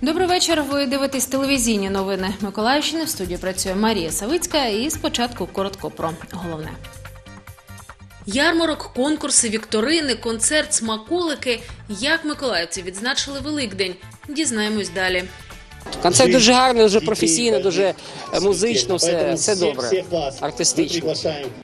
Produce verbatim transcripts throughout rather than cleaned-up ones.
Добрий вечір. Ви дивитесь телевізійні новини Миколаївщини. В студії працює Марія Савицька. І спочатку коротко про головне. Ярмарок, конкурси, вікторини, концерт, смаколики. Як миколаївці відзначили Великдень? Дізнаємось далі. Концерт дуже гарний, дуже професійно, дуже музично, все, все добре, артистично.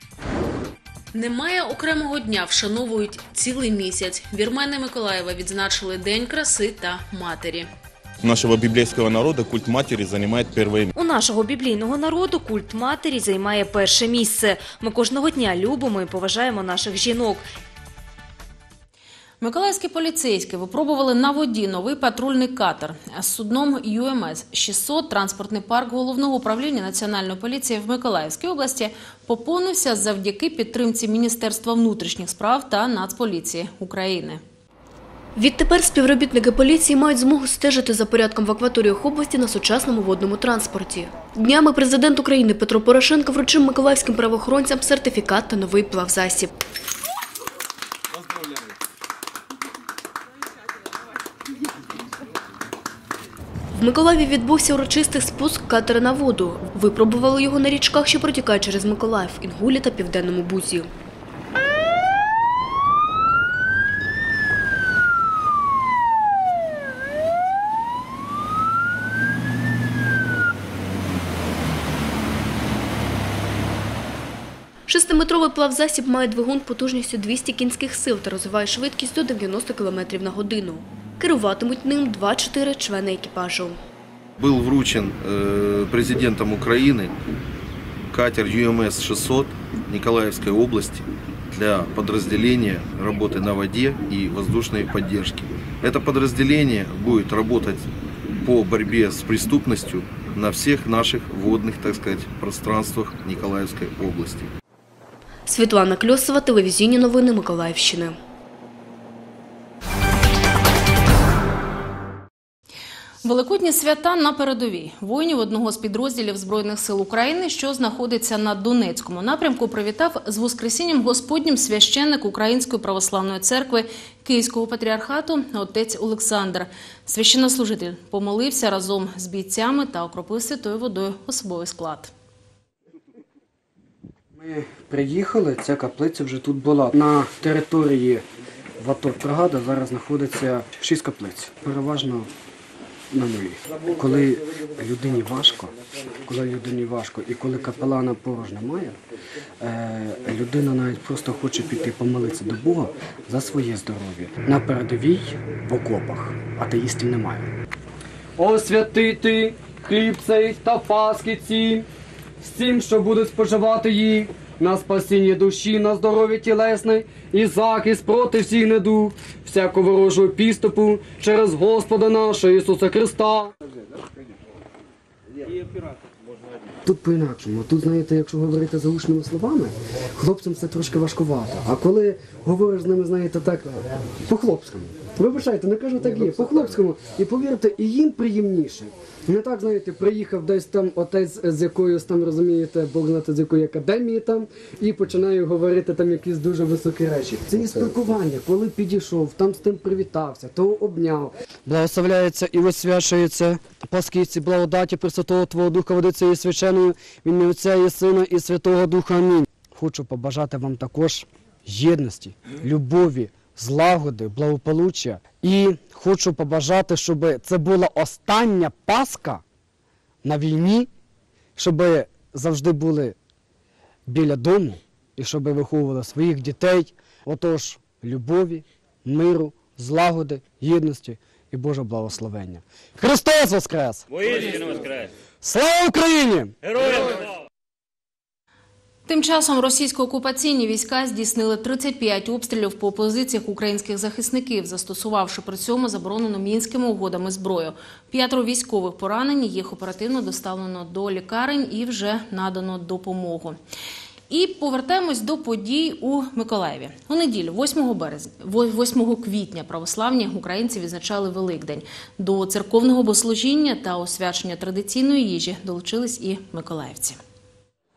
Немає окремого дня, вшановують цілий місяць. Вірмени Миколаєва відзначили День краси та матері. У нашого біблійського народу культ матері займає перше місце. У нашого біблійного народу культ матері займає перше місце. Ми кожного дня любимо і поважаємо наших жінок. Миколаївські поліцейські випробували на воді новий патрульний катер. З судном ю ем ес шістсот транспортний парк Головного управління Національної поліції в Миколаївській області поповнився завдяки підтримці Міністерства внутрішніх справ та Нацполіції України. Відтепер співробітники поліції мають змогу стежити за порядком в акваторіях області на сучасному водному транспорті. Днями президент України Петро Порошенко вручив миколаївським правоохоронцям сертифікат та новий плавзасіб. В Миколаєві відбувся урочистий спуск катера на воду. Випробували його на річках, що протікають через Миколаїв, Інгулі та Південному Бузі. Шестиметровий плавзасіб має двигун потужністю двісті кінських сил та розвиває швидкість до дев'яноста кілометрів на годину. Керуватимуть ним два-чотири члени екіпажу. Був вручен президентом України катер ю ем ес шістсот Николаевской области для подразделения работы на воде и воздушной поддержки. Это подразделение будет работать по борьбе с преступностью на всех наших водных, так сказать, пространствах Николаевской области. Світлана Кльосова, телевізійні новини Миколаївщини. Великодні свята на передовій. Воїнів одного з підрозділів Збройних сил України, що знаходиться на Донецькому напрямку, привітав з Воскресінням Господнім священник Української православної церкви Київського патріархату отець Олександр. Священнослужитель помолився разом з бійцями та окропив святою водою особовий склад. Ми приїхали, ця каплиця вже тут була. На території в АТО бригада зараз знаходиться шість каплиць, переважно на нулі. Коли людині важко, коли людині важко і коли капелана поруч немає, людина навіть просто хоче піти помолитися до Бога за своє здоров'я. На передовій в окопах атеїстів немає. Освятити хліб цей та паски ці, всім, що будуть споживати їх, на спасіння душі, на здоров'я тілесне і захист проти всіх недуг, всяку ворожого підступу через Господа нашого Ісуса Христа. Тут по-інакшому. Тут, знаєте, якщо говорити заучними словами, хлопцям це трошки важкувато. А коли говориш з ними, знаєте, так, по-хлопському. Вибачайте, не кажу так є, по-хлопському. І повірте, і їм приємніше. Не так, знаєте, приїхав десь там отець з якоюсь там, розумієте, Бог знає з якої академії там, і починаю говорити там якісь дуже високі речі. Це є спілкування, коли підійшов, там з тим привітався, того обняв. Благословляється і освячується паскиці благодаті Пресвятого Твого Духа, водиться і священою, в ім'я Отця і Сина і Святого Духа. Амінь. Хочу побажати вам також єдності, любові, злагоди, благополуччя. І хочу побажати, щоб це була остання Пасха на війні, щоб завжди були біля дому і щоб виховували своїх дітей. Отож, любові, миру, злагоди, єдності і Божого благословення. Христос Воскрес! Воістину Воскрес! Слава Україні! Героям слава! Тим часом російсько-окупаційні війська здійснили тридцять п'ять обстрілів по позиціях українських захисників, застосувавши при цьому заборонену Мінськими угодами зброю. П'ятеро військових поранені, їх оперативно доставлено до лікарень і вже надано допомогу. І повертаємось до подій у Миколаєві. У неділю, восьмого березня, восьмого квітня, православні українці відзначали Великдень. До церковного богослужіння та освячення традиційної їжі долучились і миколаївці.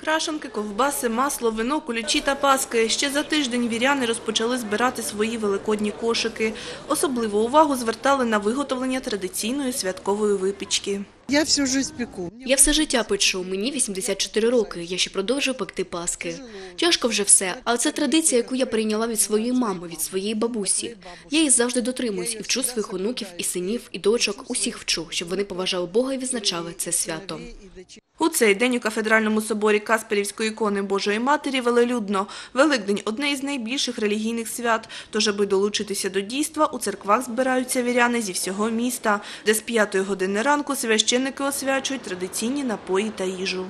Крашанки, ковбаси, масло, вино, кулічі та паски. Ще за тиждень віряни розпочали збирати свої великодні кошики. Особливу увагу звертали на виготовлення традиційної святкової випічки. Я всю жизнь пеку. Я все життя печу, мені вісімдесят чотири роки, я ще продовжую пекти паски. Тяжко вже все, але це традиція, яку я перейняла від своєї мами, від своєї бабусі. Я її завжди дотримуюсь і вчу своїх онуків, і синів, і дочок, усіх вчу, щоб вони поважали Бога і відзначали це свято. У цей день у кафедральному соборі Касперівської ікони Божої Матері велелюдно. Великдень – одне із найбільших релігійних свят. Тож, аби долучитися до дійства, у церквах збираються віряни зі всього міста, де з п'ятої години ранку священники освячують традиційні напої та їжу.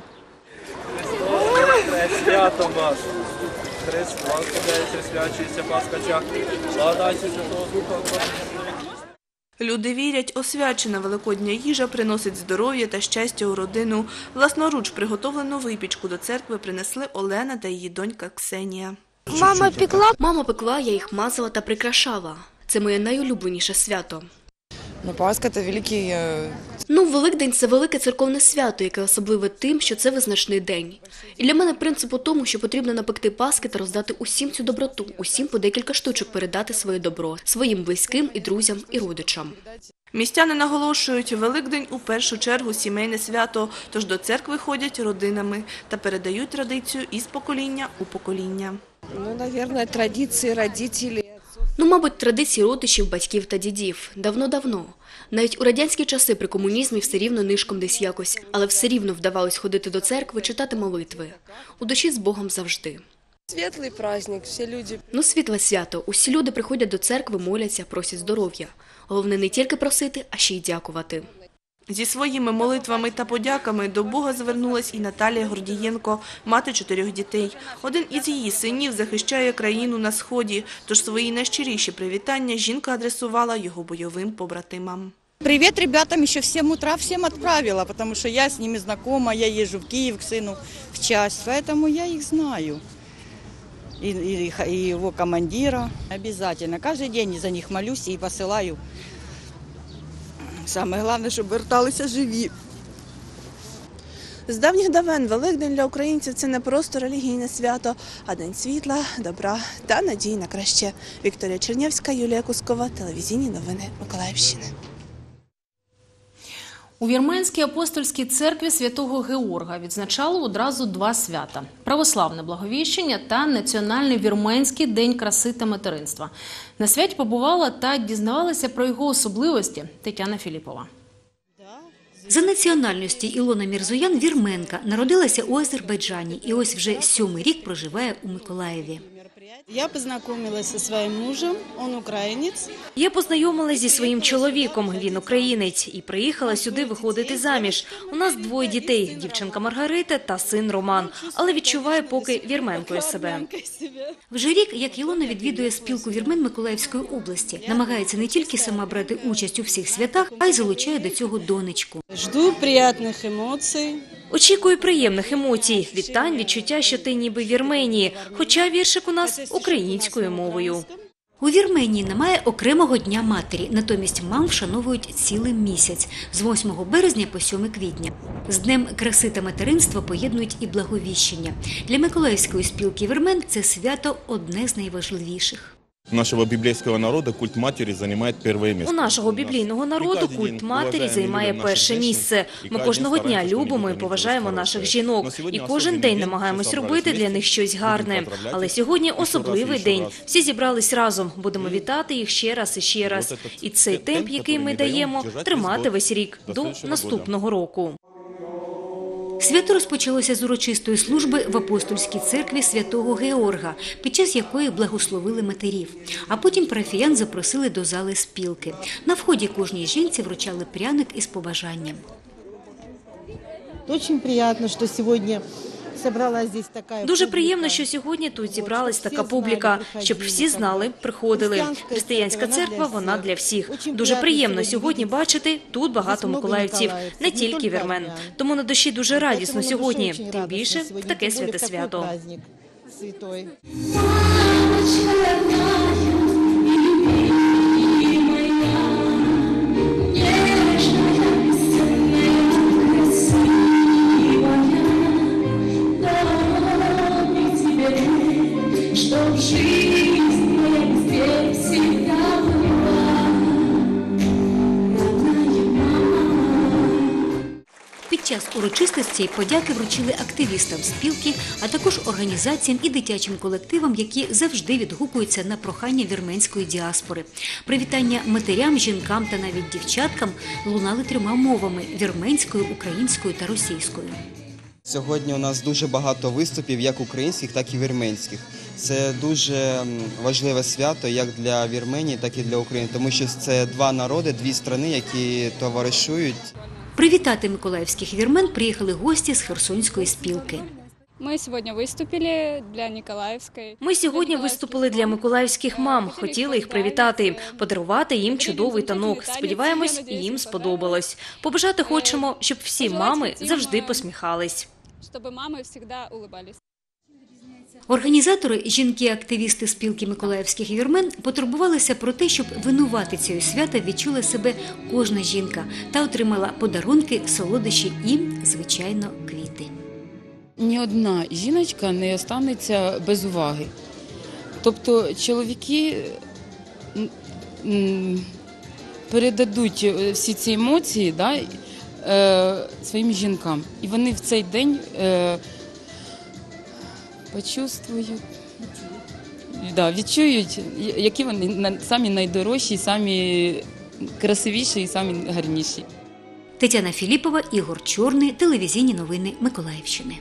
Свято нас. Христ, благословляється, свячується Пасхача. Благодать Святого Духа. Люди вірять, освячена великодня їжа приносить здоров'я та щастя у родину. Власноруч приготовлену випічку до церкви принесли Олена та її донька Ксенія. Мама пекла? Мама пекла, я їх мазала та прикрашала. Це моє найулюбленіше свято. Ну, Пасха – це великий... Ну, Великдень – це велике церковне свято, яке особливе тим, що це визначний день. І для мене принцип у тому, що потрібно напекти паски та роздати усім цю доброту, усім по декілька штучок передати своє добро, своїм близьким і друзям, і родичам. Містяни наголошують, Великдень у першу чергу сімейне свято, тож до церкви ходять родинами та передають традицію із покоління у покоління. Ну, мабуть, традиції родителів. Ну, мабуть, традиції родичів, батьків та дідів. Давно-давно. Навіть у радянські часи при комунізмі все рівно нишком десь якось, але все рівно вдавалось ходити до церкви, читати молитви. У душі з Богом завжди. Світлий праздник, всі люди. Ну, світле свято. Усі люди приходять до церкви, моляться, просять здоров'я. Головне не тільки просити, а ще й дякувати. Зі своїми молитвами та подяками до Бога звернулась і Наталія Гордієнко, мати чотирьох дітей. Один із її синів захищає країну на Сході, тож свої найщиріші привітання жінка адресувала його бойовим побратимам. Привет ребятам еще в семь утра всем отправила, потому что я с ними знакома, я езжу в Киев к сыну в часть, поэтому я их знаю. И, и, и его командира обязательно. Каждый день за них молюсь и посылаю. Самое главное, щоб верталися живі. З давніх давен Великдень для українців – це не просто релігійне свято, а день світла, добра та надії на краще. Вікторія Чернявська, Юлія Кускова, телевізійні новини Миколаївщини. У Вірменській апостольській церкві Святого Георга відзначали одразу два свята – православне Благовіщення та Національний Вірменський день краси та материнства. На святі побувала та дізнавалася про його особливості Тетяна Філіпова. За національності Ілона Мірзоян – вірменка, народилася у Азербайджані і ось вже сьомий рік проживає у Миколаєві. Я познайомилася зі своїм мужем, він українець. Я познайомилася зі своїм чоловіком, він українець, і приїхала сюди виходити заміж. У нас двоє дітей – дівчинка Маргарита та син Роман, але відчуваю поки вірменкою себе. Вже рік, як Ілона відвідує спілку вірмен Миколаївської області, намагається не тільки сама брати участь у всіх святах, а й залучає до цього донечку. Жду приємних емоцій. Очікую приємних емоцій, вітань, відчуття, що ти ніби в Вірменії, хоча віршик у нас українською мовою. У Вірменії немає окремого Дня матері, натомість мам вшановують цілий місяць – з восьмого березня по сьоме квітня. З Днем краси та материнства поєднують і Благовіщення. Для Миколаївської спілки вірмен це свято одне з найважливіших. У нашого біблійського народу культ матері займає перше місце. У нашого біблійного народу культ матері займає перше місце. Ми кожного дня любимо і поважаємо наших жінок. І кожен день намагаємось робити для них щось гарне. Але сьогодні особливий день. Всі зібрались разом. Будемо вітати їх ще раз і ще раз. І цей темп, який ми даємо, тримати весь рік до наступного року. Свято розпочалося з урочистої служби в апостольській церкві Святого Георга, під час якої благословили матерів. А потім парафіян запросили до зали спілки. На вході кожній жінці вручали пряник із побажанням. Дуже приємно, що сьогодні Дуже приємно, що сьогодні тут зібралась така публіка, щоб всі знали, приходили. Християнська церква, вона для всіх. Дуже приємно сьогодні бачити тут багато миколаївців, не тільки вірмен. Тому на душі дуже радісно сьогодні, тим більше в таке святе свято. Під час урочистостей подяки вручили активістам спілки, а також організаціям і дитячим колективам, які завжди відгукуються на прохання вірменської діаспори. Привітання матерям, жінкам та навіть дівчаткам лунали трьома мовами – вірменською, українською та російською. Сьогодні у нас дуже багато виступів, як українських, так і вірменських. Це дуже важливе свято як для Вірменії, так і для України, тому що це два народи, дві країни, які товаришують. Привітати миколаївських вірмен приїхали гості з Херсонської спілки. Ми сьогодні виступили для Ніколаївської. Ми сьогодні виступили для миколаївських мам. Хотіли їх привітати, подарувати їм чудовий танок. Сподіваємось, їм сподобалось. Побажати хочемо, щоб всі мами завжди посміхались. Щоб мами завжди улыбались. Організатори, жінки-активісти спілки миколаївських вірмен, потурбувалися про те, щоб винуватицею свята відчула себе кожна жінка та отримала подарунки, солодощі і, звичайно, квіти. Ні одна жіночка не останеться без уваги. Тобто чоловіки передадуть всі ці емоції, да, своїм жінкам. І вони в цей день почувствують, да, відчують, які вони самі найдорожчі, самі красивіші і самі гарніші. Тетяна Філіпова, Ігор Чорний, телевізійні новини Миколаївщини.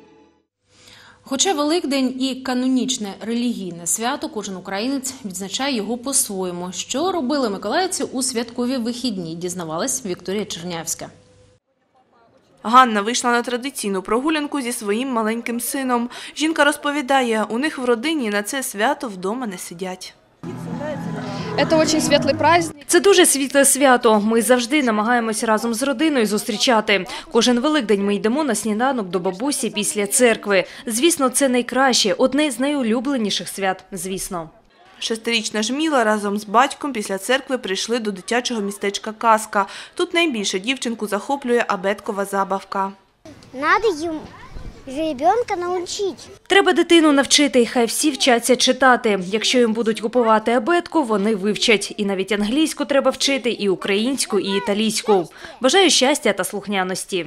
Хоча Великдень і канонічне релігійне свято, кожен українець відзначає його по-своєму. Що робили миколаївці у святкові вихідні, дізнавалась Вікторія Чернявська. Ганна вийшла на традиційну прогулянку зі своїм маленьким сином. Жінка розповідає, у них в родині на це свято вдома не сидять. Це дуже світлий праздник. Це дуже світле свято. Ми завжди намагаємося разом з родиною зустрічати. Кожен Великдень ми йдемо на сніданок до бабусі після церкви. Звісно, це найкраще, одне з найулюбленіших свят, звісно. Шестирічна Жміла разом з батьком після церкви прийшли до дитячого містечка «Казка». Тут найбільше дівчинку захоплює абеткова забавка. Надо їм ребенка навчити. Треба дитину навчити, хай всі вчаться читати. Якщо їм будуть купувати абетку, вони вивчать. І навіть англійську треба вчити, і українську, і італійську. Бажаю щастя та слухняності.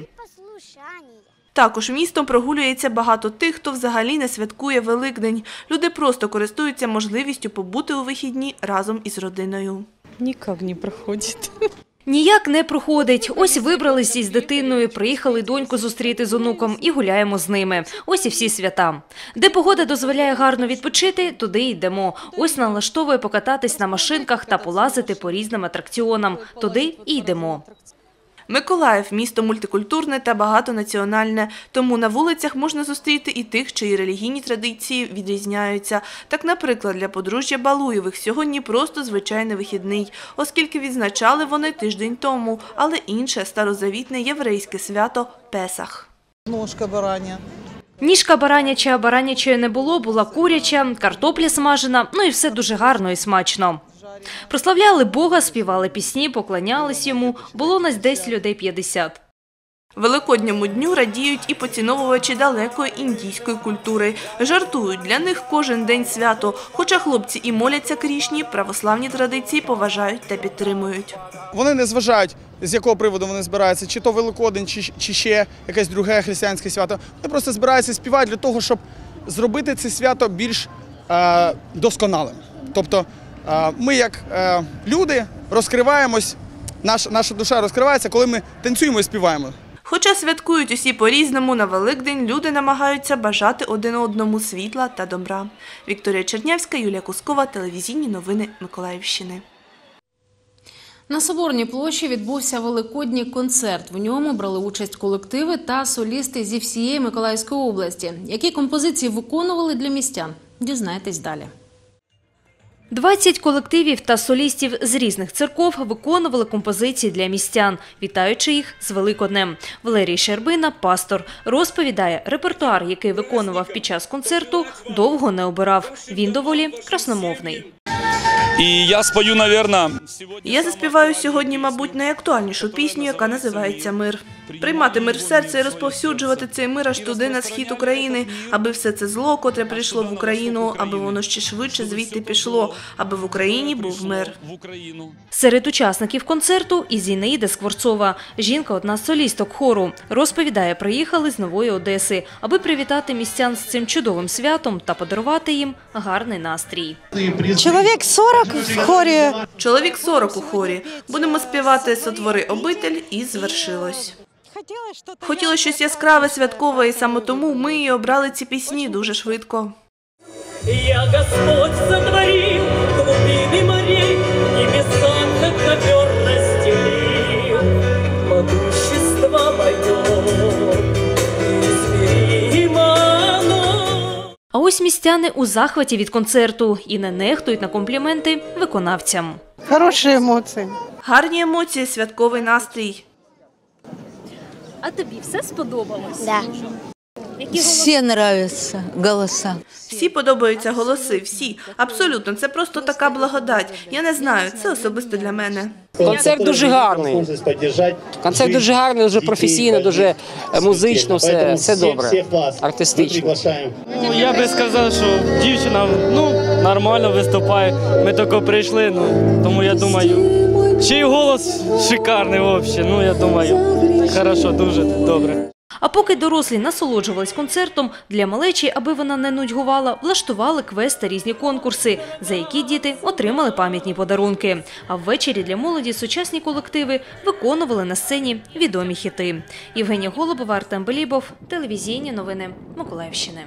Також містом прогулюється багато тих, хто взагалі не святкує Великдень. Люди просто користуються можливістю побути у вихідні разом із родиною. Ніяк не проходить. Ніяк не проходить. Ось вибрались із дитиною, приїхали доньку зустріти з онуком і гуляємо з ними. Ось і всі свята. Де погода дозволяє гарно відпочити, туди йдемо. Ось налаштовує покататись на машинках та полазити по різним атракціонам. Туди і йдемо. Миколаїв – місто мультикультурне та багатонаціональне, тому на вулицях можна зустріти і тих, чиї релігійні традиції відрізняються. Так, наприклад, для подружжя Балуєвих сьогодні просто звичайний вихідний, оскільки відзначали вони тиждень тому, але інше старозавітне єврейське свято – Песах. Ножка бараня. Ніжка бараняча, баранячої не було, була куряча, картопля смажена, ну і все дуже гарно і смачно. Прославляли Бога, співали пісні, поклонялись йому. Було нас десь людей п'ятдесят. Великодньому дню радіють і поціновувачі далекої індійської культури. Жартують, для них кожен день свято. Хоча хлопці і моляться крішні, православні традиції поважають та підтримують. Вони не зважають, з якого приводу вони збираються, чи то Великодень, чи, чи ще якесь друге християнське свято. Вони просто збираються співати для того, щоб зробити це свято більш е, досконалим. Тобто ми, як е, люди, розкриваємось, наш, наша душа розкривається, коли ми танцюємо і співаємо. Хоча святкують усі по-різному, на Великдень люди намагаються бажати один одному світла та добра. Вікторія Чернявська, Юлія Кускова, телевізійні новини Миколаївщини. На Соборній площі відбувся великодній концерт. В ньому брали участь колективи та солісти зі всієї Миколаївської області. Які композиції виконували для містян? Дізнайтесь далі. двадцять колективів та солістів з різних церков виконували композиції для містян, вітаючи їх з Великоднем. Валерій Щербина, пастор, розповідає, репертуар, який виконував під час концерту, довго не обирав. Він доволі красномовний. І я спою, мабуть, Я заспіваю сьогодні, мабуть, найактуальнішу пісню, яка називається «Мир». Приймати мир в серце і розповсюджувати цей мир аж туди на схід України, аби все це зло, котре прийшло в Україну, аби воно ще швидше звідти пішло, аби в Україні був мир. Серед учасників концерту і Зінаїда Скворцова. Жінка – одна з солісток хору. Розповідає, приїхали з Нової Одеси, аби привітати містян з цим чудовим святом та подарувати їм гарний настрій. Чоловік сорок в хорі. Чоловік сорок у хорі. Будемо співати «Сотвори обитель» і «Звершилось». Хотіли щось яскраве, святкове, і саме тому ми і обрали ці пісні дуже швидко. Я Господь сотворил глубины морей, небеса как ковер расстелил, могущество мое неизмеримо оно. А ось містяни у захваті від концерту і не нехтують на компліменти виконавцям. Хороші емоції. Гарні емоції, святковий настрій. А тобі все сподобалось? Да. Всі подобаються голоса. Всі подобаються голоси, всі. Абсолютно, це просто така благодать. Я не знаю, це особисто для мене. Концерт дуже гарний. Концерт дуже гарний, дуже професійно, дуже музично, все, все добре, артистично. Ну, я би сказав, що дівчина ну, нормально виступає. Ми тільки прийшли, ну, тому я думаю, ще й голос шикарний взагалі. Ну, я думаю, хорошо, дуже добре. А поки дорослі насолоджувались концертом, для малечі, аби вона не нудьгувала, влаштували квест та різні конкурси, за які діти отримали пам'ятні подарунки. А ввечері для молоді сучасні колективи виконували на сцені відомі хіти. Євгенія Голубова, Артем Белібов, телевізійні новини Миколаївщини.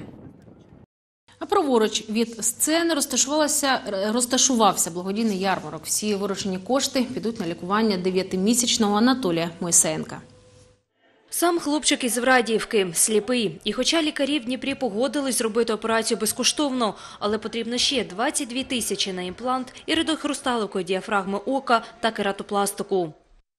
А праворуч від сцени розташувався, розташувався благодійний ярмарок. Всі виручені кошти підуть на лікування дев'ятимісячного Анатолія Мойсеєнка. Сам хлопчик із Врадіївки, сліпий. І хоча лікарі в Дніпрі погодились зробити операцію безкоштовно, але потрібно ще двадцять дві тисячі на імплант, іридохрусталику діафрагми ока та кератопластику.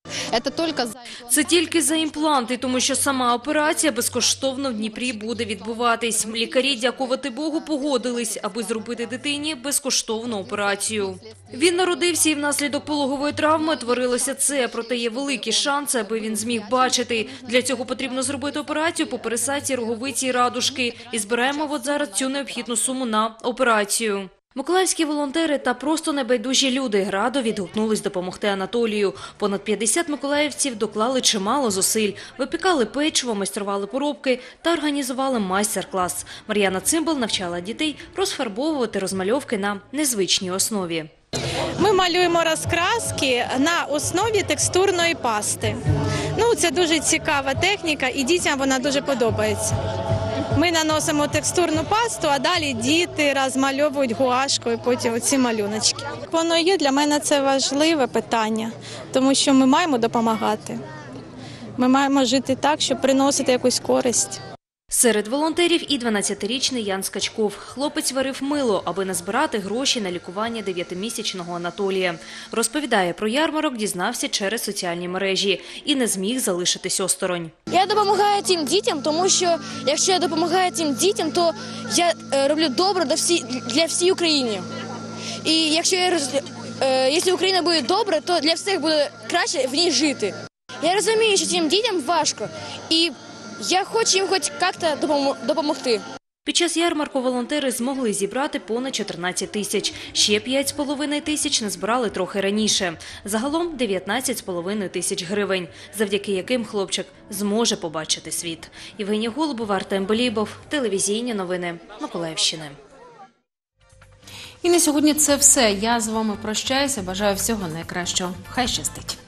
Це тільки за імпланти, тому що сама операція безкоштовно в Дніпрі буде відбуватись. Лікарі, дякувати Богу, погодились, аби зробити дитині безкоштовну операцію. Він народився і внаслідок пологової травми творилося це, проте є великі шанси, аби він зміг бачити. Для цього потрібно зробити операцію по пересадці роговиці і радужки. І збираємо от зараз цю необхідну суму на операцію. Миколаївські волонтери та просто небайдужі люди радо відгукнулись допомогти Анатолію. Понад п'ятдесят миколаївців доклали чимало зусиль, випікали печиво, майстрували поробки та організували майстер-клас. Мар'яна Цимбал навчала дітей розфарбовувати розмальовки на незвичній основі. Ми малюємо розкраски на основі текстурної пасти. Ну, це дуже цікава техніка і дітям вона дуже подобається. Ми наносимо текстурну пасту, а далі діти розмальовують гуашкою потім оці малюночки. Воно є, для мене це важливе питання, тому що ми маємо допомагати. Ми маємо жити так, щоб приносити якусь користь. Серед волонтерів і дванадцятирічний Ян Скачков. Хлопець варив мило, аби назбирати гроші на лікування дев'ятимісячного Анатолія. Розповідає, про ярмарок дізнався через соціальні мережі і не зміг залишитись осторонь. Я допомагаю цим дітям, тому що якщо я допомагаю цим дітям, то я роблю добро для всієї України. І якщо, я, якщо Україна буде добра, то для всіх буде краще в ній жити. Я розумію, що цим дітям важко, і я хочу їм хоч як-то допомогти. Під час ярмарку волонтери змогли зібрати понад чотирнадцять тисяч. Ще п'ять з половиною тисяч назбирали трохи раніше. Загалом дев'ятнадцять з половиною тисяч гривень, завдяки яким хлопчик зможе побачити світ. Євгенія Голубова, Артем Белібов, телевізійні новини Миколаївщини. І на сьогодні це все. Я з вами прощаюся. Бажаю всього найкращого. Хай щастить.